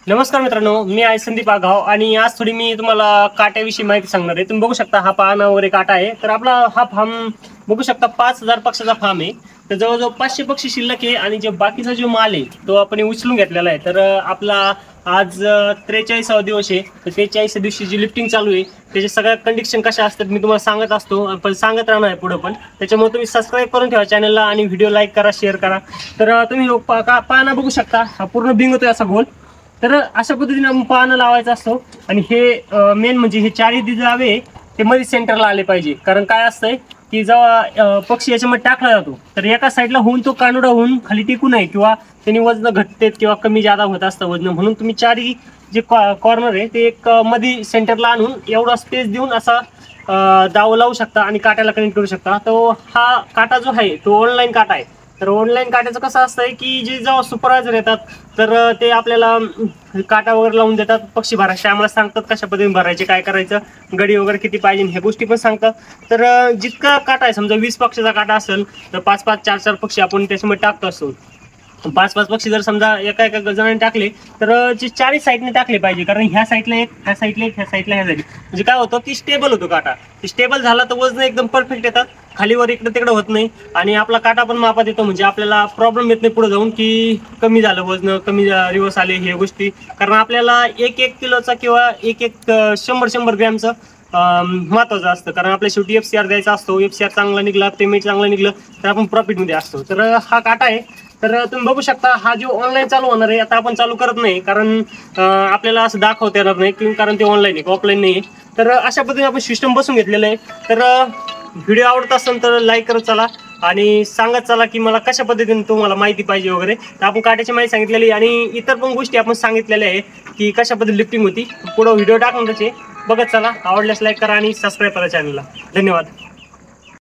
नमस्कार मित्रांनो, मी आहे संदीप आगाव आणि आज थोडी मी तुम्हाला काट्याविषयी माहिती सांगणार आहे। तुम्ही बघू शकता हा पानावर एक काटा आहे। तर आपला हा फार्म बघू शकता 5000 पक्षाचा फार्म आहे। तर जवळजवळ 500 पक्षी शिल्लक आहे आणि जे बाकीचा जो माल आहे तो आपण उचलून घेतलेला आहे। तर आपला आज 43वा दिवस आहे। तर 43 दिवशी जी लिफ्टिंग चालू आहे त्याचे सगळ्या कंडिशन कशा असतात मी तुम्हाला सांगत असतो, पण सांगत राहणार आहे पुढे पण। त्याच्यामुळे तुम्ही सबस्क्राइब करून ठेवा चॅनलला आणि व्हिडिओ लाईक करा, शेअर करा। तर तुम्ही पाना बघू शकता, हा पूर्ण बिंग होतोय असा गोल। तर अशा पद्धतीने आपण पानं लावायचा असतो आणि हे मेन म्हणजे हे चारही दिवे ते मध्ये सेंटरला आले पाहिजे। कारण काय असतंय की जेव्हा पक्षी याच्यामध्ये टाकला जातो तर एका साईडला होऊन तो कानोडा होऊन खाली टिकू नये किंवा त्यांनी वजन घटते किंवा कमी जादा होत असतं वजन, म्हणून तुम्ही चारही जे कॉर्नर आहे ते एक मध्ये सेंटरला आणून एवढा स्पेस देऊन असा दाव लावू शकता आणि काट्याला कनेक्ट करू शकता। तो हा काटा जो आहे तो ऑनलाईन काटा आहे। तर ऑनलाईन काट्याचं कसं असतंय की जे जेव्हा सुपरवायझर येतात तर ते आपल्याला काटा वगैरे लावून देतात, पक्षी भरायचे आम्हाला सांगतात कशा पद्धतीने भरायचे, काय करायचं, गडी वगैरे किती पाहिजे ह्या गोष्टी पण सांगतात। तर जितका काटा आहे, समजा 20 पक्षाचा काटा असेल तर 5-5 4-4 पक्षी आपण त्याच्यामध्ये टाकतो असतो। 5-5 पक्षी जर समजा एका जणाने टाकले तर जे चारही साईडने टाकले पाहिजे, कारण ह्या साईडला एक, ह्या साईडला एक, ह्या साईडला ह्या साईड, म्हणजे काय होतं की स्टेबल होतो काटा। स्टेबल झाला तर वजन एकदम परफेक्ट येतात, खालीवर इकडे तिकडे होत नाही आणि आपला काटा पण मापात येतो। म्हणजे आपल्याला प्रॉब्लेम येत नाही पुढे जाऊन की कमी झालं वजन, कमी रिवर्स आले हे गोष्टी। कारण आपल्याला 1-1 किलोचा किंवा 1-1 100-100 ग्रॅमचं महत्वाचं असतं, कारण आपल्या शेवटी FCR द्यायचा असतो। FCR चांगला निघला, पेमेंट चांगलं निघलं तर आपण प्रॉफिटमध्ये असतो। तर हा काटा आहे। तर तुम्ही बघू शकता हा जो ऑनलाईन चालू होणार आहे, आता आपण चालू करत नाही कारण आपल्याला असं दाखवता येणार नाही, कारण ते ऑनलाईन आहे, ऑफलाईन नाही आहे। तर अशा पद्धतीने आपण सिस्टम बसून घेतलेलं आहे। तर व्हिडिओ आवडत असेल तर लाईक करत चला आणि सांगत चला की मला कशा पद्धतीने तुम्हाला माहिती पाहिजे वगैरे। तर आपण काट्याची माहिती सांगितलेली आणि इतर पण गोष्टी आपण सांगितलेल्या आहे की कशा पद्धतीने लिफ्टिंग होती। पुढे व्हिडिओ टाकून त्याचे बघत चला, आवडल्यास लाईक करा आणि सबस्क्राईब करा चॅनलला। धन्यवाद।